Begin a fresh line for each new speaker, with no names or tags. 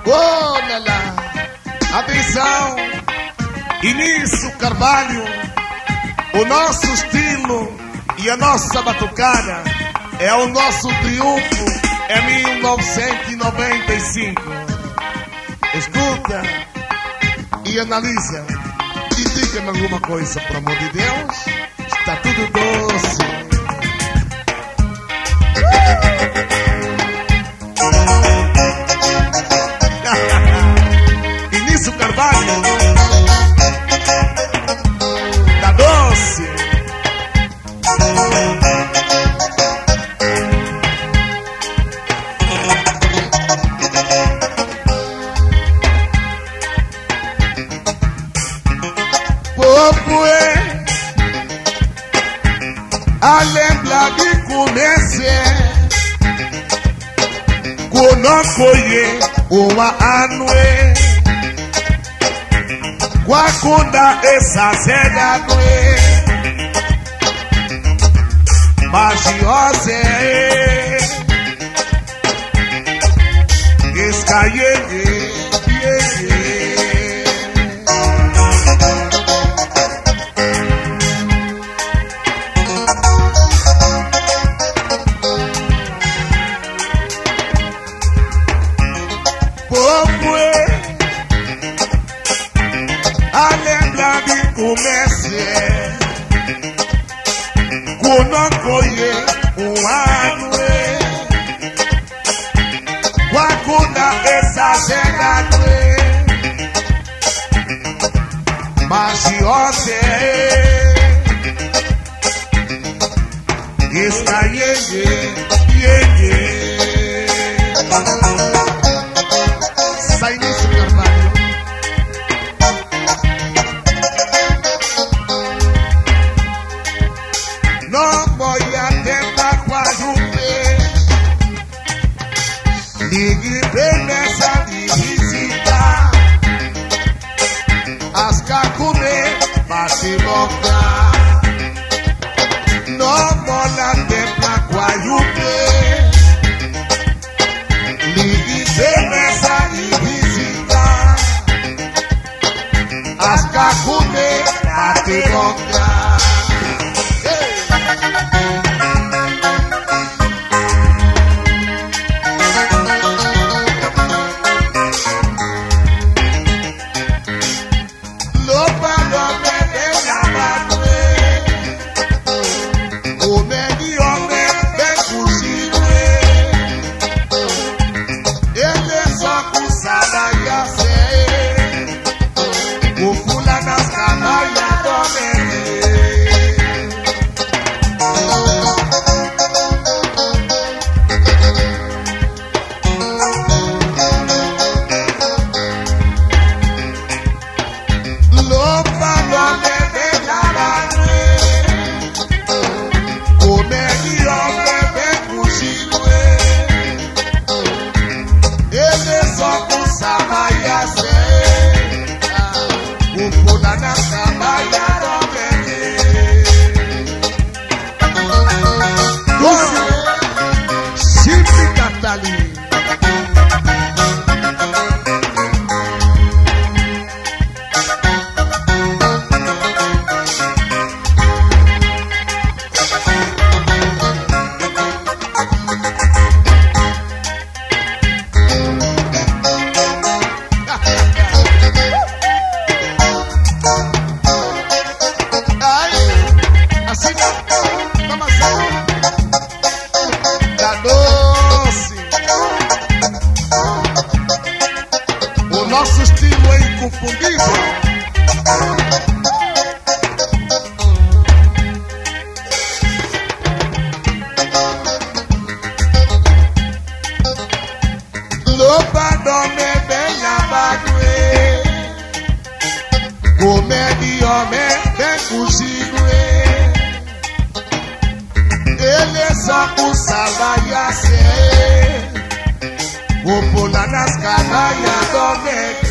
Olha lá, atenção, Início Carvalho, o nosso estilo e a nossa batucada é o nosso triunfo, é 1995. Escuta e analisa e diga-me alguma coisa, por amor de Deus, está tudo doce. Início Carvalho, tá doce. Popoe, a lembra de começar. Konokoye uma anue Wakunda essa cega nue Magiose Escayeye a lembra de começar. Konokoye anue Wakunda essa cega nue Magiose Escayeye Sai nisso, Carvalho. Não voy a tentar Guadalupe. Ligue beleza de visita. As cacume bate boca. Não voy a tentar Guadalupe. Ligue beleza de visita. As cacume bate boca. Nosso estilo é inconfundível. Loba dome bem abadue. Comede homem bem cozido. Ele só com salaia se. O pula nas canaias do meio.